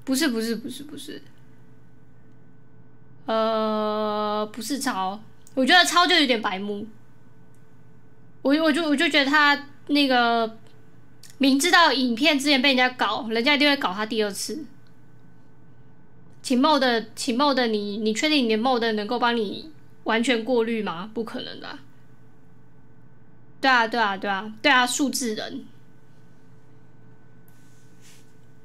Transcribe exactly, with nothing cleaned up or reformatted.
不是不是不是不是，呃，不是抄，我觉得抄就有点白目。我我就我就觉得他那个明知道影片之前被人家搞，人家一定会搞他第二次。请 mod 请 mod 你你确定你的 mod 能够帮你完全过滤吗？不可能的啊。对啊对啊对啊对啊，数字人。